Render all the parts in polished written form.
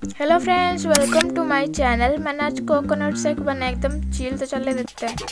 Hello friends, welcome to my channel. मैंने आज coconut shake बना एकदम चिल, तो चले देखते हैं।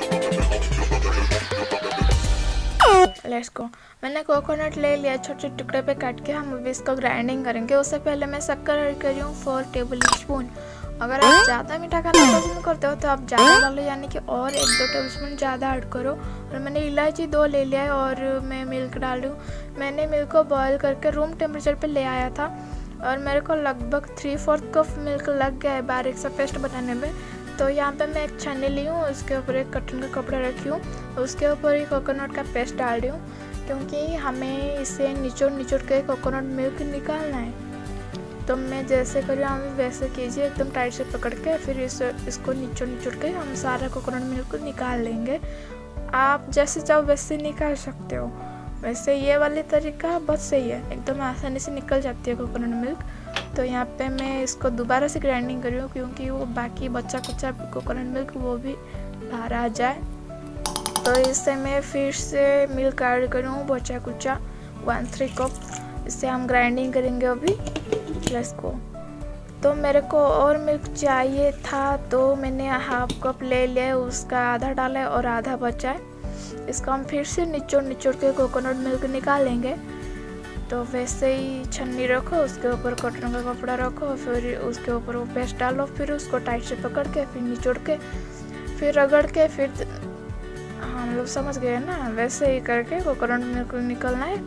Let's go. मैंने कोकोनट ले लिया, छोटे छोटे टुकड़े पे काट के। हम अभी इसको ग्राइंडिंग करेंगे। उससे पहले मैं शक्कर ऐड कर रही हूँ 4 टेबल स्पून। अगर आप ज़्यादा मीठा खाना पसंद करते हो तो आप ज़्यादा डालो, यानी कि और 1-2 टेबल स्पून ज़्यादा ऐड करो। और मैंने इलायची 2 ले लिया है और मैं मिल्क डाल रही हूँ। मैंने मिल्क को बॉयल करके रूम टेम्परेचर पे ले आया था और मेरे को लगभग 3/4 कप मिल्क लग गया है बारीक सा पेस्ट बनाने में। तो यहाँ पे मैं एक छन्नी ली हूँ, उसके ऊपर एक कॉटन का कपड़ा रखी हूँ, उसके ऊपर ही कोकोनट का पेस्ट डाल रही हूँ, क्योंकि हमें इसे निचोड़ के कोकोनट मिल्क निकालना है। तो मैं जैसे कर रही हूँ आप वैसे कीजिए, एकदम टाइट से पकड़ के। फिर इसको निचोड़ के हम सारा कोकोनट मिल्क निकाल लेंगे। आप जैसे चाहो वैसे निकाल सकते हो। वैसे ये वाली तरीका बहुत सही है, एकदम आसानी से निकल जाती है कोकोनट मिल्क। तो यहाँ पे मैं इसको दोबारा से ग्राइंडिंग कर रही हूँ, क्योंकि वो बाकी बच्चा कुचा कोकोनट मिल्क वो भी बाहर आ जाए। तो इससे मैं फिर से मिल्क ऐड कर रही हूँ बचा कुचा 1/3 कप। इससे हम ग्राइंडिंग करेंगे अभी। Let's go. तो मेरे को और मिल्क चाहिए था, तो मैंने 1/2 कप ले लिया, उसका आधा डाला है और आधा बचा है। इसको हम फिर से निचोड़ के कोकोनट मिल्क निकालेंगे। तो वैसे ही छन्नी रखो, उसके ऊपर कॉटन का कपड़ा रखो, फिर उसके ऊपर वो पेस्ट डालो, फिर उसको टाइट से पकड़ के, फिर निचोड़ के, फिर रगड़ के, फिर हम लोग समझ गए ना, वैसे ही करके कोकोनट मिल्क निकलना है।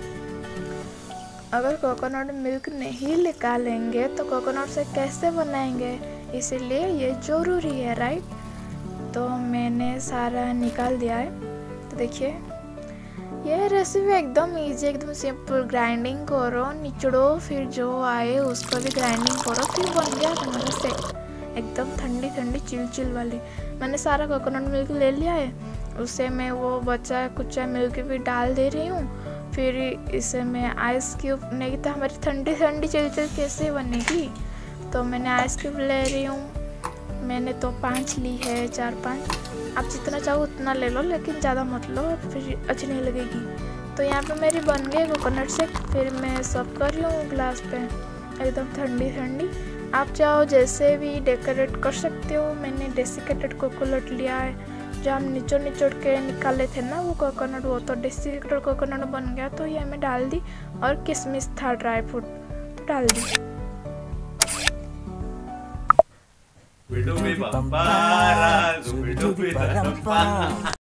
अगर कोकोनट मिल्क नहीं निकालेंगे तो कोकोनट से कैसे बनाएंगे, इसीलिए ये ज़रूरी है, राइट। तो मैंने सारा निकाल दिया है। तो देखिए, यह रेसिपी एकदम इजी, एकदम सिंपल। ग्राइंडिंग करो, निचड़ो, फिर जो आए उसको भी ग्राइंडिंग करो, फिर बन गया तुम्हारा शेक। एकदम ठंडी ठंडी चिल वाली। मैंने सारा कोकोनट मिल्क ले लिया है, उसे मैं वो बचा कुचा मिल्क भी डाल दे रही हूँ। फिर इसे मैं आइस क्यूब, नहीं तो हमारी ठंडी ठंडी चिल कैसे बनेगी। तो मैंने आइस क्यूब ले रही हूँ। मैंने तो 5 ली है, 4-5। आप जितना चाहो उतना ले लो, लेकिन ज़्यादा मत लो, फिर अच्छी नहीं लगेगी। तो यहाँ पे मेरी बन गई कोकोनट शेक। फिर मैं सर्व कर रही हूँ ग्लास पे, एकदम ठंडी ठंडी। आप चाहो जैसे भी डेकोरेट कर सकते हो। मैंने डेसिकेटेड कोकोनट लिया है, जो हम निचोड़ के निकाले थे ना वो कोकोनट, वो तो डेसिकेटेड कोकोनट बन गया। तो ये मैं डाल दी, और किशमिश था ड्राई फ्रूट तो डाल दी।